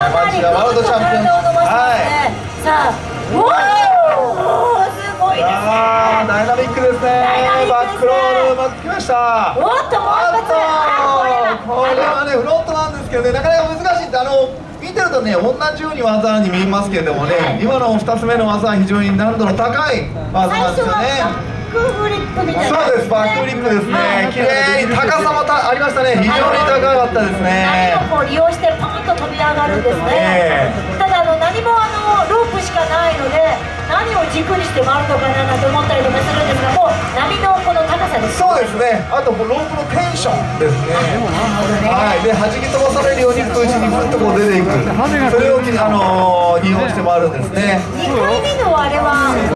マジがワールドチャンピオン。はい。さあ、おお、すごいですね。 ダイナミックですね。バックロールうまくきました。 おっと、もう一つ。 これはね、フロントなんですけどね、なかなか難しいって、見てるとね、同じように技に見えますけれどもね、今の2つ目の技は非常に難度の高い技なんですよね。 バックフリップみたいな。 そうです、バックフリップですね。綺麗に高さもありましたね。非常に高かったですね。 波をこう利用してパーンと飛び上がるんですね。ただ何もロープしかないので、何を軸にして回るのかななんて思ったりとかするんですが、もう波のこの高さです。 そうですね。あとロープのテンションですね。はい。で弾き飛ばされるように空中にふっとこう出ていく。それを利用して回るんですね。 2回目のあれは